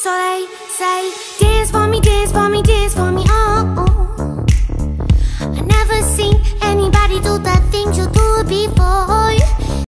So they say, dance for me, dance for me, dance for me, oh, oh. I never seen anybody do that.